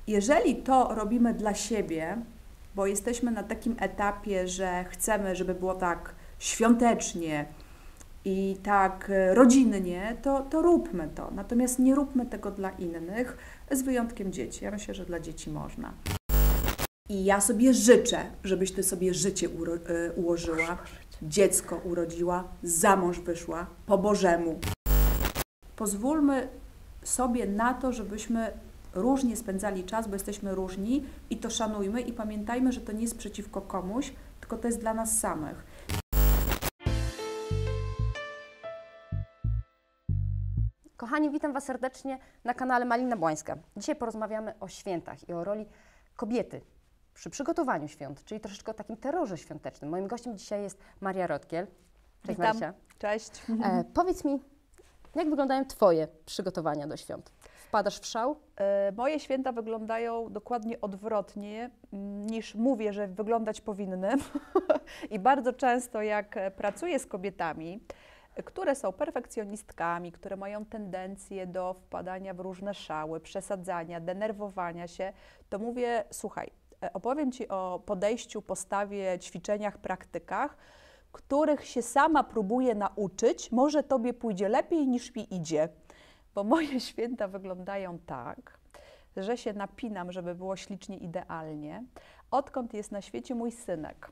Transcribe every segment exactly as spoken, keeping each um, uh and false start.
Jeżeli to robimy dla siebie, bo jesteśmy na takim etapie, że chcemy, żeby było tak świątecznie i tak rodzinnie, to, to róbmy to. Natomiast nie róbmy tego dla innych, z wyjątkiem dzieci. Ja myślę, że dla dzieci można. I ja sobie życzę, żebyś Ty sobie życie ułożyła, dziecko urodziła, za mąż wyszła, po Bożemu. Pozwólmy sobie na to, żebyśmy różnie spędzali czas, bo jesteśmy różni i to szanujmy i pamiętajmy, że to nie jest przeciwko komuś, tylko to jest dla nas samych. Kochani, witam Was serdecznie na kanale Malina Błańska. Dzisiaj porozmawiamy o świętach i o roli kobiety przy przygotowaniu świąt, czyli troszeczkę o takim terrorze świątecznym. Moim gościem dzisiaj jest Maria Rodkiel. Cześć Witam. Marysia. Cześć. E, powiedz mi, jak wyglądają Twoje przygotowania do świąt? Wpadasz w szał? E, moje święta wyglądają dokładnie odwrotnie niż mówię, że wyglądać powinny. I bardzo często jak pracuję z kobietami, które są perfekcjonistkami, które mają tendencję do wpadania w różne szały, przesadzania, denerwowania się, to mówię, słuchaj, opowiem Ci o podejściu, postawie, ćwiczeniach, praktykach, których się sama próbuję nauczyć, może Tobie pójdzie lepiej niż mi idzie. Bo moje święta wyglądają tak, że się napinam, żeby było ślicznie, idealnie, odkąd jest na świecie mój synek.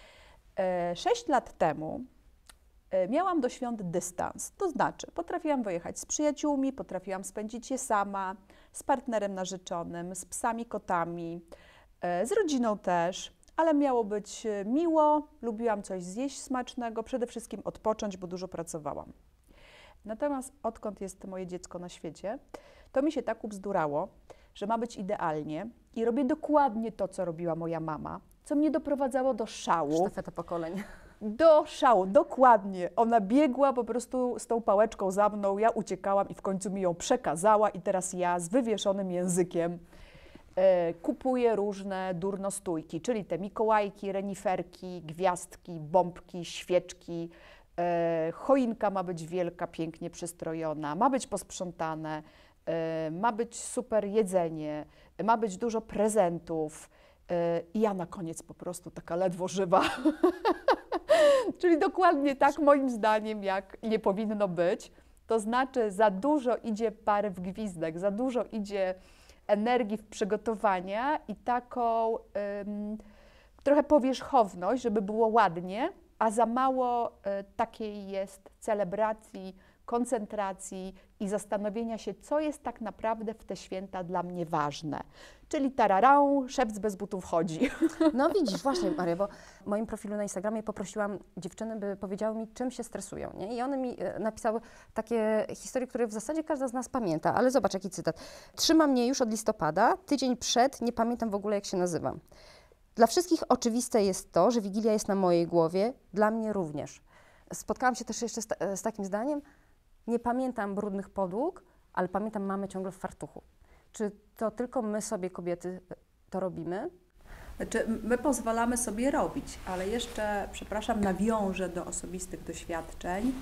Sześć lat temu miałam do świąt dystans, to znaczy potrafiłam wyjechać z przyjaciółmi, potrafiłam spędzić je sama, z partnerem narzeczonym, z psami, kotami, z rodziną też, ale miało być miło, lubiłam coś zjeść smacznego, przede wszystkim odpocząć, bo dużo pracowałam. Natomiast odkąd jest moje dziecko na świecie, to mi się tak ubzdurało, że ma być idealnie i robię dokładnie to, co robiła moja mama, co mnie doprowadzało do szału. Sztafeta pokoleń. Do szału, dokładnie. Ona biegła po prostu z tą pałeczką za mną, ja uciekałam i w końcu mi ją przekazała i teraz ja z wywieszonym językiem e, kupuję różne durnostójki, czyli te mikołajki, reniferki, gwiazdki, bombki, świeczki. E, choinka ma być wielka, pięknie przystrojona, ma być posprzątane, e, ma być super jedzenie, ma być dużo prezentów e, i ja na koniec po prostu taka ledwo żywa. Czyli dokładnie tak moim zdaniem, jak nie powinno być. To znaczy za dużo idzie pary w gwizdek, za dużo idzie energii w przygotowania i taką ym, trochę powierzchowność, żeby było ładnie, a za mało y, takiej jest celebracji, koncentracji i zastanowienia się, co jest tak naprawdę w te święta dla mnie ważne. Czyli tararą, szewc bez butów chodzi. No widzisz, właśnie Maria, bo w moim profilu na Instagramie poprosiłam dziewczyny, by powiedziały mi, czym się stresują, nie? I one mi e, napisały takie historie, które w zasadzie każda z nas pamięta, ale zobacz jaki cytat. Trzyma mnie już od listopada, tydzień przed, nie pamiętam w ogóle jak się nazywam. Dla wszystkich oczywiste jest to, że Wigilia jest na mojej głowie, dla mnie również. Spotkałam się też jeszcze z, ta, z takim zdaniem, nie pamiętam brudnych podłóg, ale pamiętam mamę ciągle w fartuchu. Czy to tylko my sobie, kobiety, to robimy? Znaczy, my pozwalamy sobie robić, ale jeszcze, przepraszam, nawiążę do osobistych doświadczeń.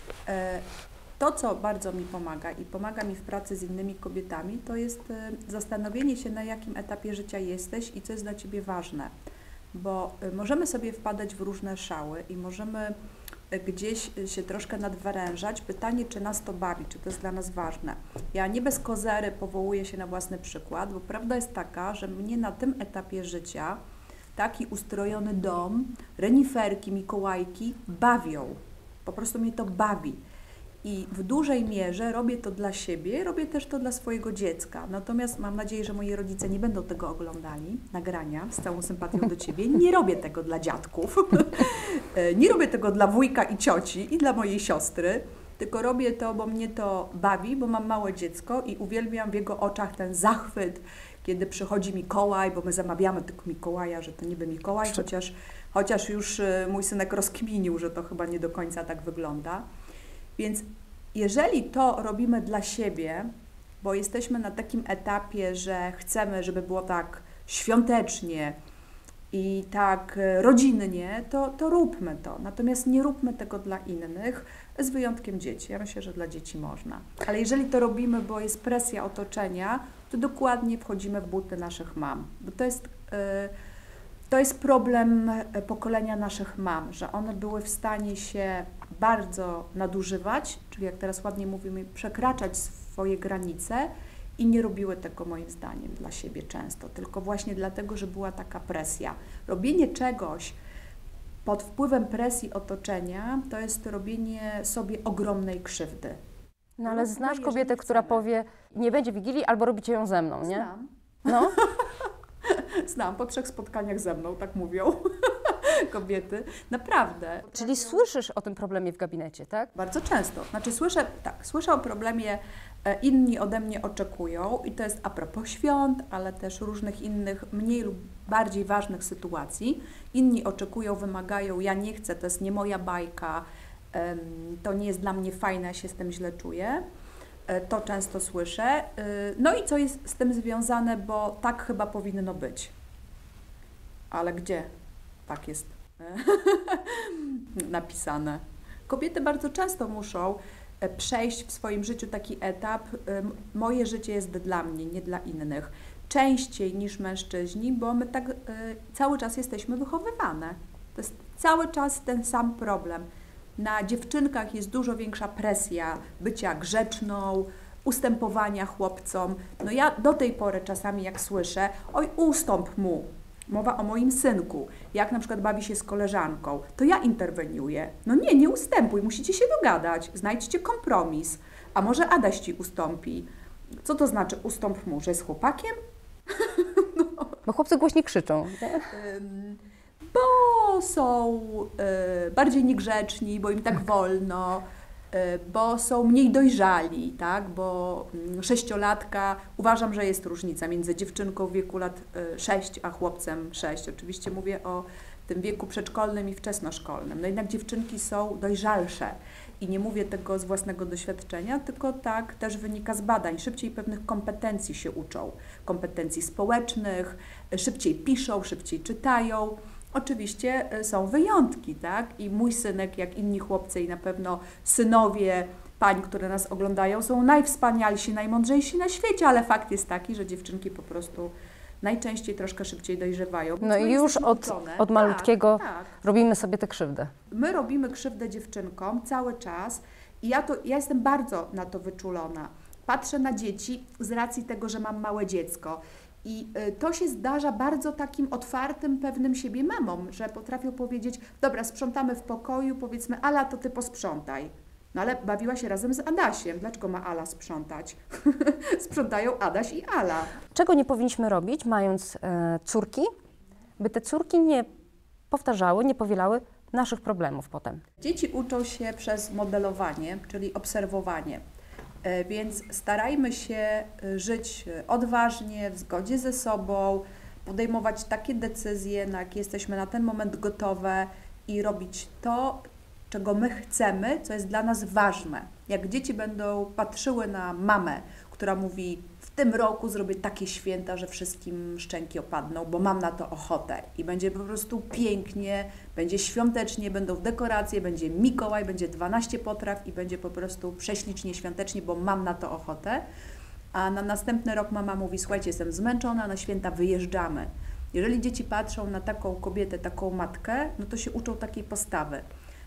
To, co bardzo mi pomaga i pomaga mi w pracy z innymi kobietami, to jest zastanowienie się, na jakim etapie życia jesteś i co jest dla Ciebie ważne. Bo możemy sobie wpadać w różne szały i możemy gdzieś się troszkę nadwyrężać. Pytanie, czy nas to bawi, czy to jest dla nas ważne. Ja nie bez kozery powołuję się na własny przykład, bo prawda jest taka, że mnie na tym etapie życia taki ustrojony dom, reniferki, mikołajki bawią. Po prostu mnie to bawi. I w dużej mierze robię to dla siebie, robię też to dla swojego dziecka. Natomiast mam nadzieję, że moi rodzice nie będą tego oglądali, nagrania, z całą sympatią do Ciebie. Nie robię tego dla dziadków, nie robię tego dla wujka i cioci i dla mojej siostry, tylko robię to, bo mnie to bawi, bo mam małe dziecko i uwielbiam w jego oczach ten zachwyt, kiedy przychodzi Mikołaj, bo my zamawiamy tylko Mikołaja, że to niby Mikołaj, chociaż, chociaż już mój synek rozkminił, że to chyba nie do końca tak wygląda. Więc jeżeli to robimy dla siebie, bo jesteśmy na takim etapie, że chcemy, żeby było tak świątecznie i tak rodzinnie, to, to róbmy to. Natomiast nie róbmy tego dla innych, z wyjątkiem dzieci. Ja myślę, że dla dzieci można. Ale jeżeli to robimy, bo jest presja otoczenia, to dokładnie wchodzimy w buty naszych mam. Bo to jest, to jest problem pokolenia naszych mam, że one były w stanie się bardzo nadużywać, czyli jak teraz ładnie mówimy, przekraczać swoje granice i nie robiły tego moim zdaniem dla siebie często, tylko właśnie dlatego, że była taka presja. Robienie czegoś pod wpływem presji otoczenia to jest robienie sobie ogromnej krzywdy. No ale No, znasz jeżeli kobietę, która chcemy. powie, nie będzie Wigilii albo robicie ją ze mną, nie? Znam. No. Znam, po trzech spotkaniach ze mną, tak mówią kobiety. Naprawdę. Czyli słyszysz o tym problemie w gabinecie, tak? Bardzo często. Znaczy słyszę, tak, słyszę o problemie, e, inni ode mnie oczekują i to jest a propos świąt, ale też różnych innych, mniej lub bardziej ważnych sytuacji. Inni oczekują, wymagają, ja nie chcę, to jest nie moja bajka, em, to nie jest dla mnie fajne, ja się z tym źle czuję. E, To często słyszę. Y, No i co jest z tym związane, bo tak chyba powinno być. Ale gdzie tak jest napisane? Kobiety bardzo często muszą e, przejść w swoim życiu taki etap, em, moje życie jest dla mnie, nie dla innych. Częściej niż mężczyźni, bo my tak e, cały czas jesteśmy wychowywane. To jest cały czas ten sam problem. Na dziewczynkach jest dużo większa presja bycia grzeczną, ustępowania chłopcom. No ja do tej pory czasami jak słyszę, oj ustąp mu, mowa o moim synku, jak na przykład bawi się z koleżanką, to ja interweniuję. No nie, nie ustępuj, musicie się dogadać, znajdźcie kompromis. A może Adaś ci ustąpi? Co to znaczy ustąp mu, że jest chłopakiem? Bo chłopcy głośniej krzyczą, nie? Ym, Bo są y, bardziej niegrzeczni, bo im tak wolno, y, bo są mniej dojrzali, tak? Bo mm, sześciolatka, uważam, że jest różnica między dziewczynką w wieku lat y, sześć, a chłopcem sześć. Oczywiście mówię o tym wieku przedszkolnym i wczesnoszkolnym. No jednak dziewczynki są dojrzalsze i nie mówię tego z własnego doświadczenia, tylko tak też wynika z badań. Szybciej pewnych kompetencji się uczą, kompetencji społecznych, y, szybciej piszą, szybciej czytają. Oczywiście y, są wyjątki, tak? I mój synek, jak inni chłopcy i na pewno synowie pań, które nas oglądają, są najwspanialsi, najmądrzejsi na świecie, ale fakt jest taki, że dziewczynki po prostu najczęściej troszkę szybciej dojrzewają. No i już jesteśmy od, uczone. od malutkiego Tak, tak. robimy sobie tę krzywdę. My robimy krzywdę dziewczynkom cały czas i ja, to, ja jestem bardzo na to wyczulona. Patrzę na dzieci z racji tego, że mam małe dziecko. I y, to się zdarza bardzo takim otwartym, pewnym siebie mamom, że potrafią powiedzieć, dobra, sprzątamy w pokoju, powiedzmy, Ala, to ty posprzątaj. No ale bawiła się razem z Adasiem. Dlaczego ma Ala sprzątać? Sprzątają Adaś i Ala. Czego nie powinniśmy robić, mając e, córki, by te córki nie powtarzały, nie powielały naszych problemów potem. Dzieci uczą się przez modelowanie, czyli obserwowanie. E, Więc starajmy się e, żyć e, odważnie, w zgodzie ze sobą, podejmować takie decyzje, na jakie jesteśmy na ten moment gotowe i robić to, czego my chcemy, co jest dla nas ważne. Jak dzieci będą patrzyły na mamę, która mówi, w tym roku zrobię takie święta, że wszystkim szczęki opadną, bo mam na to ochotę i będzie po prostu pięknie, będzie świątecznie, będą dekoracje, będzie Mikołaj, będzie dwanaście potraw i będzie po prostu prześlicznie, świątecznie, bo mam na to ochotę. A na następny rok mama mówi, słuchajcie, jestem zmęczona, na święta wyjeżdżamy. Jeżeli dzieci patrzą na taką kobietę, taką matkę, no to się uczą takiej postawy.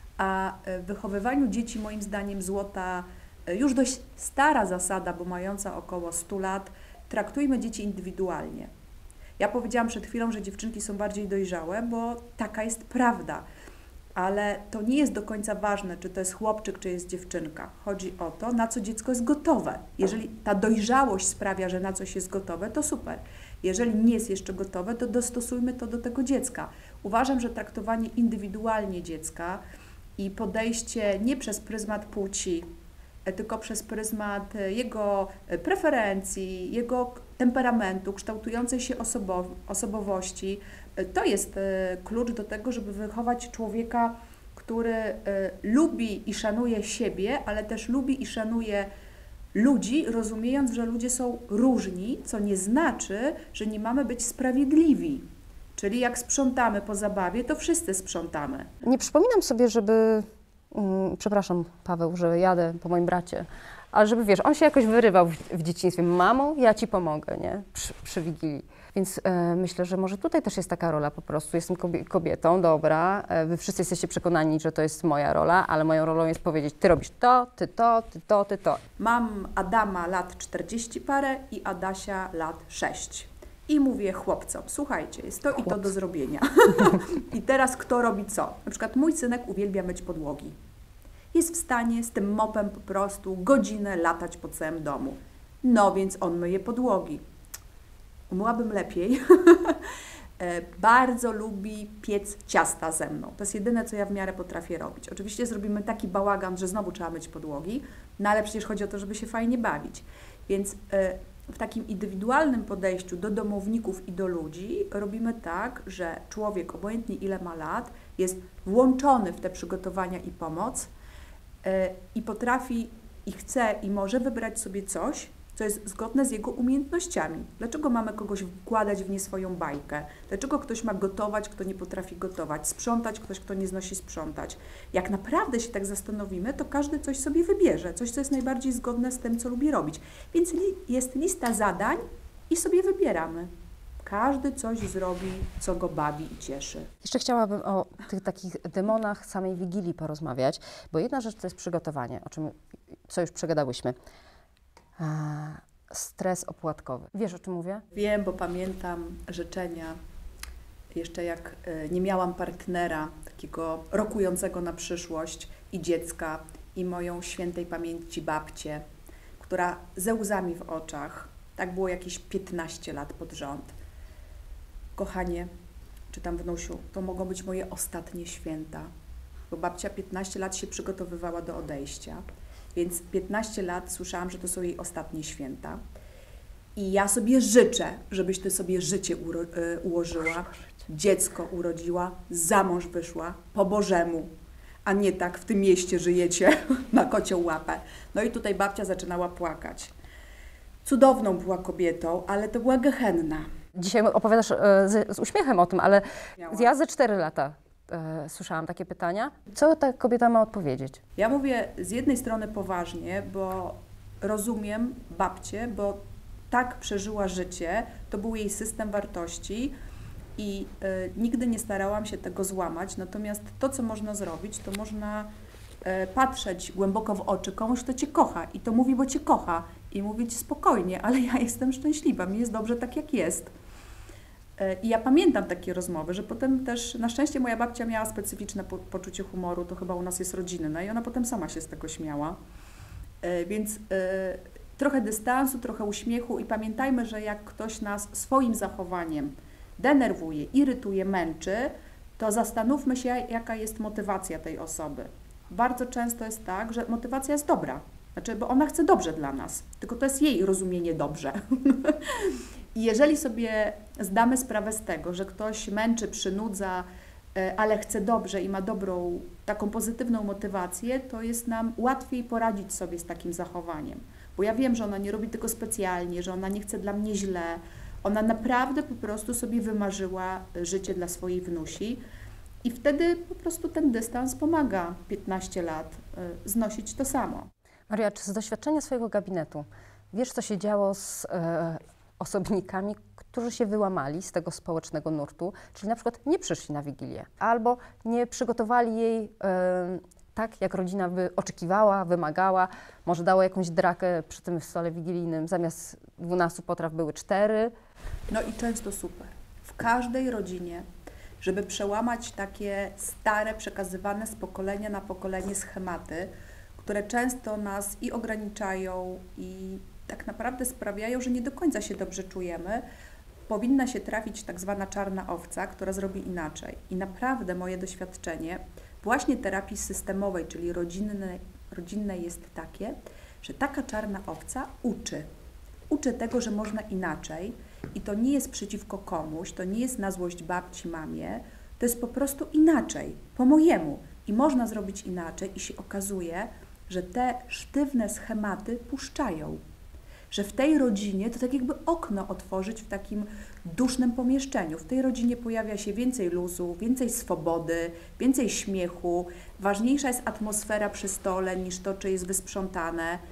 A w wychowywaniu dzieci, moim zdaniem, złota, już dość stara zasada, bo mająca około stu lat, traktujmy dzieci indywidualnie. Ja powiedziałam przed chwilą, że dziewczynki są bardziej dojrzałe, bo taka jest prawda. Ale to nie jest do końca ważne, czy to jest chłopczyk, czy jest dziewczynka. Chodzi o to, na co dziecko jest gotowe. Jeżeli ta dojrzałość sprawia, że na coś jest gotowe, to super. Jeżeli nie jest jeszcze gotowe, to dostosujmy to do tego dziecka. Uważam, że traktowanie indywidualnie dziecka i podejście nie przez pryzmat płci, tylko przez pryzmat jego preferencji, jego temperamentu, kształtującej się osobow- osobowości, to jest klucz do tego, żeby wychować człowieka, który lubi i szanuje siebie, ale też lubi i szanuje ludzi, rozumiejąc, że ludzie są różni, co nie znaczy, że nie mamy być sprawiedliwi. Czyli jak sprzątamy po zabawie, to wszyscy sprzątamy. Nie przypominam sobie, żeby, mm, przepraszam Paweł, że jadę po moim bracie, ale żeby, wiesz, on się jakoś wyrywał w, w dzieciństwie. Mamo, ja ci pomogę, nie? Przy, przy Wigilii. Więc e, myślę, że może tutaj też jest taka rola po prostu. Jestem kobie kobietą, dobra, e, wy wszyscy jesteście przekonani, że to jest moja rola, ale moją rolą jest powiedzieć, ty robisz to, ty to, ty to, ty to. Mam Adama lat czterdzieści parę i Adasia lat sześć. I mówię chłopcom, słuchajcie, jest to Chłopcy. i to do zrobienia. I teraz kto robi co? Na przykład mój synek uwielbia myć podłogi. Jest w stanie z tym mopem po prostu godzinę latać po całym domu. No więc on myje podłogi. Umyłabym lepiej. Bardzo lubi piec ciasta ze mną. To jest jedyne, co ja w miarę potrafię robić. Oczywiście zrobimy taki bałagan, że znowu trzeba myć podłogi, no ale przecież chodzi o to, żeby się fajnie bawić. Więc w takim indywidualnym podejściu do domowników i do ludzi robimy tak, że człowiek, obojętnie ile ma lat, jest włączony w te przygotowania i pomoc i potrafi, i chce, i może wybrać sobie coś, co jest zgodne z jego umiejętnościami. Dlaczego mamy kogoś wkładać w nie swoją bajkę? Dlaczego ktoś ma gotować, kto nie potrafi gotować? Sprzątać, ktoś, kto nie znosi sprzątać? Jak naprawdę się tak zastanowimy, to każdy coś sobie wybierze, coś, co jest najbardziej zgodne z tym, co lubi robić. Więc li jest lista zadań i sobie wybieramy. Każdy coś zrobi, co go bawi i cieszy. Jeszcze chciałabym o tych takich demonach samej Wigilii porozmawiać, bo jedna rzecz to jest przygotowanie, o czym, co już przegadałyśmy. Stres opłatkowy. Wiesz, o czym mówię? Wiem, bo pamiętam życzenia, jeszcze jak nie miałam partnera, takiego rokującego na przyszłość i dziecka, i moją świętej pamięci babcię, która ze łzami w oczach, tak było jakieś piętnaście lat pod rząd. Kochanie, czy tam wnusiu, to mogą być moje ostatnie święta, bo babcia piętnaście lat się przygotowywała do odejścia. Więc piętnaście lat słyszałam, że to są jej ostatnie święta. I ja sobie życzę, żebyś ty sobie życie ułożyła, dziecko urodziła, za mąż wyszła, po Bożemu, a nie tak w tym mieście żyjecie na kocią łapę. No i tutaj babcia zaczynała płakać. Cudowną była kobietą, ale to była gehenna. Dzisiaj opowiadasz e, z, z uśmiechem o tym, ale Miała. ja ze cztery lata e, słyszałam takie pytania. Co ta kobieta ma odpowiedzieć? Ja mówię z jednej strony poważnie, bo rozumiem babcię, bo tak przeżyła życie, to był jej system wartości i y, nigdy nie starałam się tego złamać, natomiast to, co można zrobić, to można y, patrzeć głęboko w oczy komuś, kto Cię kocha i to mówi, bo Cię kocha i mówić spokojnie, ale ja jestem szczęśliwa, mi jest dobrze tak, jak jest. I ja pamiętam takie rozmowy, że potem też, na szczęście moja babcia miała specyficzne po, poczucie humoru, to chyba u nas jest rodzinne i ona potem sama się z tego śmiała. E, więc e, trochę dystansu, trochę uśmiechu i pamiętajmy, że jak ktoś nas swoim zachowaniem denerwuje, irytuje, męczy, to zastanówmy się, jaka jest motywacja tej osoby. Bardzo często jest tak, że motywacja jest dobra, znaczy, bo ona chce dobrze dla nas, tylko to jest jej rozumienie dobrze. I jeżeli sobie zdamy sprawę z tego, że ktoś męczy, przynudza, ale chce dobrze i ma dobrą, taką pozytywną motywację, to jest nam łatwiej poradzić sobie z takim zachowaniem. Bo ja wiem, że ona nie robi tego specjalnie, że ona nie chce dla mnie źle. Ona naprawdę po prostu sobie wymarzyła życie dla swojej wnusi i wtedy po prostu ten dystans pomaga piętnaście lat znosić to samo. Maria, czy z doświadczenia swojego gabinetu wiesz, co się działo z e, osobnikami, którzy się wyłamali z tego społecznego nurtu, czyli na przykład nie przyszli na Wigilię, albo nie przygotowali jej e, tak, jak rodzina by oczekiwała, wymagała, może dało jakąś drakę przy tym stole wigilijnym, zamiast dwunastu potraw były cztery. No i często super. W każdej rodzinie, żeby przełamać takie stare, przekazywane z pokolenia na pokolenie schematy, które często nas i ograniczają, i tak naprawdę sprawiają, że nie do końca się dobrze czujemy, powinna się trafić tak zwana czarna owca, która zrobi inaczej. I naprawdę moje doświadczenie właśnie terapii systemowej, czyli rodzinnej, rodzinnej jest takie, że taka czarna owca uczy. Uczy tego, że można inaczej i to nie jest przeciwko komuś, to nie jest na złość babci, mamie, to jest po prostu inaczej, po mojemu. I można zrobić inaczej i się okazuje, że te sztywne schematy puszczają. Że w tej rodzinie to tak jakby okno otworzyć w takim dusznym pomieszczeniu. W tej rodzinie pojawia się więcej luzu, więcej swobody, więcej śmiechu. Ważniejsza jest atmosfera przy stole niż to, czy jest wysprzątane.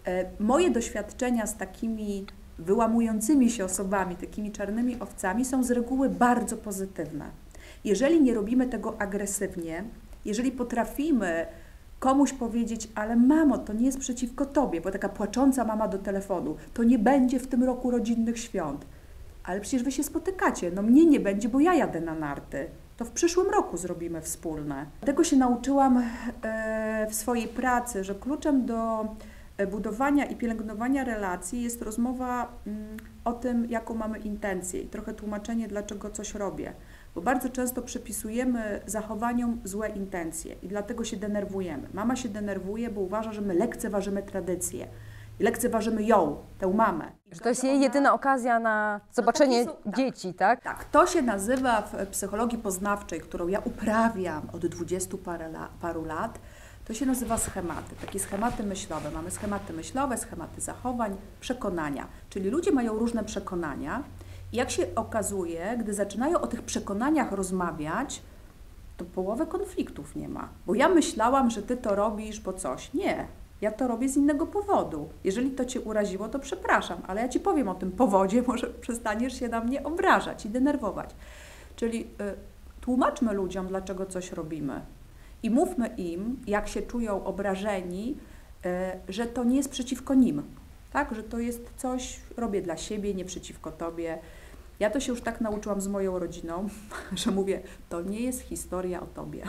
E, moje doświadczenia z takimi wyłamującymi się osobami, takimi czarnymi owcami są z reguły bardzo pozytywne. Jeżeli nie robimy tego agresywnie, jeżeli potrafimy komuś powiedzieć, ale mamo, to nie jest przeciwko tobie, bo taka płacząca mama do telefonu, to nie będzie w tym roku rodzinnych świąt. Ale przecież wy się spotykacie, no mnie nie będzie, bo ja jadę na narty. To w przyszłym roku zrobimy wspólne. Tego się nauczyłam e, w swojej pracy, że kluczem do budowania i pielęgnowania relacji jest rozmowa mm, o tym, jaką mamy intencję i trochę tłumaczenie, dlaczego coś robię. Bo bardzo często przypisujemy zachowaniom złe intencje i dlatego się denerwujemy. Mama się denerwuje, bo uważa, że my lekceważymy tradycję. I lekceważymy ją, tę mamę. Że to jest jej jedyna okazja na zobaczenie No takie są- dzieci, tak? Tak, to się nazywa w psychologii poznawczej, którą ja uprawiam od dwudziestu parę la, paru lat, to się nazywa schematy, takie schematy myślowe. Mamy schematy myślowe, schematy zachowań, przekonania. Czyli ludzie mają różne przekonania i jak się okazuje, gdy zaczynają o tych przekonaniach rozmawiać, to połowę konfliktów nie ma. Bo ja myślałam, że ty to robisz, bo coś. Nie. Ja to robię z innego powodu. Jeżeli to cię uraziło, to przepraszam, ale ja ci powiem o tym powodzie, może przestaniesz się na mnie obrażać i denerwować. Czyli y, tłumaczmy ludziom, dlaczego coś robimy i mówmy im, jak się czują obrażeni, y, że to nie jest przeciwko nim, tak? Że to jest coś, robię dla siebie, nie przeciwko tobie. Ja to się już tak nauczyłam z moją rodziną, że mówię, to nie jest historia o tobie,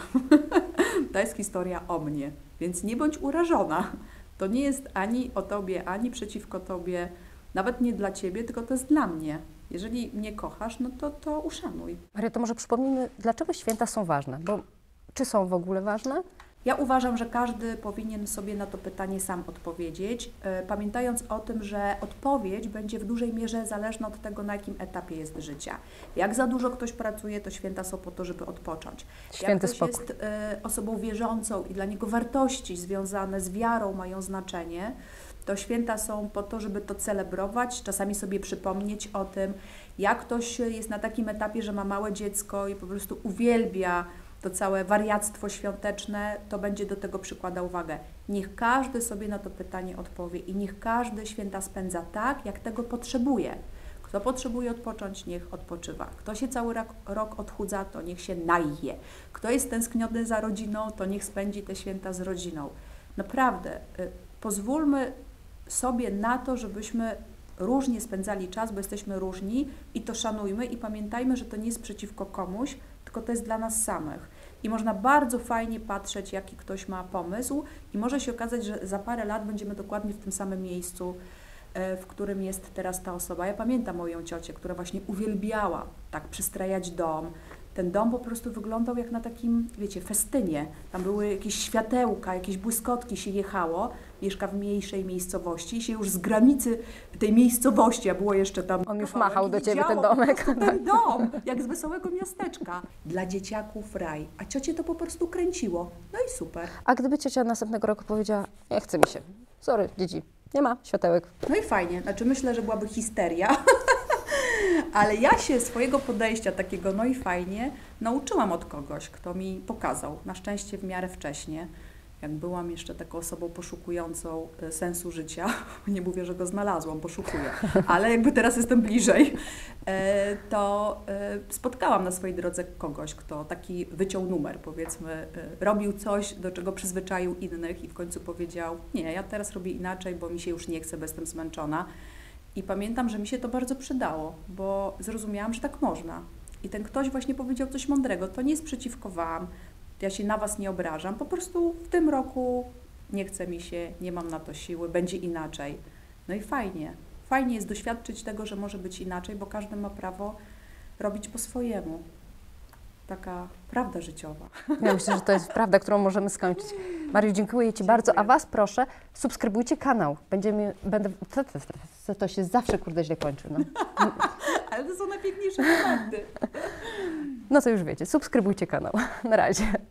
to jest historia o mnie, więc nie bądź urażona. To nie jest ani o tobie, ani przeciwko tobie, nawet nie dla ciebie, tylko to jest dla mnie. Jeżeli mnie kochasz, no to, to uszanuj. Maria, to może przypomnijmy, dlaczego święta są ważne? Bo czy są w ogóle ważne? Ja uważam, że każdy powinien sobie na to pytanie sam odpowiedzieć, e, pamiętając o tym, że odpowiedź będzie w dużej mierze zależna od tego, na jakim etapie jest życia. Jak za dużo ktoś pracuje, to święta są po to, żeby odpocząć. Święty Jak ktoś spokój. jest e, osobą wierzącą i dla niego wartości związane z wiarą mają znaczenie, to święta są po to, żeby to celebrować, czasami sobie przypomnieć o tym. Jak ktoś jest na takim etapie, że ma małe dziecko i po prostu uwielbia to całe wariactwo świąteczne, to będzie do tego przykładał uwagę. Niech każdy sobie na to pytanie odpowie i niech każdy święta spędza tak, jak tego potrzebuje. Kto potrzebuje odpocząć, niech odpoczywa. Kto się cały rok, rok odchudza, to niech się naje. Kto jest tęskniony za rodziną, to niech spędzi te święta z rodziną. Naprawdę, y, pozwólmy sobie na to, żebyśmy różnie spędzali czas, bo jesteśmy różni i to szanujmy i pamiętajmy, że to nie jest przeciwko komuś, tylko to jest dla nas samych. I można bardzo fajnie patrzeć, jaki ktoś ma pomysł i może się okazać, że za parę lat będziemy dokładnie w tym samym miejscu, w którym jest teraz ta osoba. Ja pamiętam moją ciocię, która właśnie uwielbiała tak przystrajać dom. Ten dom po prostu wyglądał jak na takim, wiecie, festynie. Tam były jakieś światełka, jakieś błyskotki, się jechało. Mieszka w mniejszej miejscowości i się już z granicy tej miejscowości, a było jeszcze tam... On już kawałek, machał do ciebie, ten widziało domek. po prostu ten dom, jak z wesołego miasteczka. Dla dzieciaków raj, a ciocie to po prostu kręciło. No i super. A gdyby ciocia następnego roku powiedziała, nie chce mi się, sorry, dzieci, nie ma światełek. No i fajnie, znaczy myślę, że byłaby histeria. Ale ja się swojego podejścia takiego, no i fajnie, nauczyłam od kogoś, kto mi pokazał, na szczęście w miarę wcześnie, jak byłam jeszcze taką osobą poszukującą e, sensu życia, nie mówię, że go znalazłam, poszukuję, ale jakby teraz jestem bliżej, e, to e, spotkałam na swojej drodze kogoś, kto taki wyciął numer, powiedzmy, e, robił coś, do czego przyzwyczaił innych i w końcu powiedział, nie, ja teraz robię inaczej, bo mi się już nie chce, bo jestem zmęczona. I pamiętam, że mi się to bardzo przydało, bo zrozumiałam, że tak można. I ten ktoś właśnie powiedział coś mądrego, to nie jest przeciwko wam, ja się na was nie obrażam, po prostu w tym roku nie chce mi się, nie mam na to siły, będzie inaczej. No i fajnie. Fajnie jest doświadczyć tego, że może być inaczej, bo każdy ma prawo robić po swojemu. Taka prawda życiowa. Ja myślę, że to jest prawda, którą możemy skończyć. Mariu, dziękuję Ci bardzo, a Was proszę, subskrybujcie kanał. Będziemy, będę, to, to, to, to się zawsze, kurde, źle kończy. No. Ale to są najpiękniejsze momenty. No to już wiecie, subskrybujcie kanał. Na razie.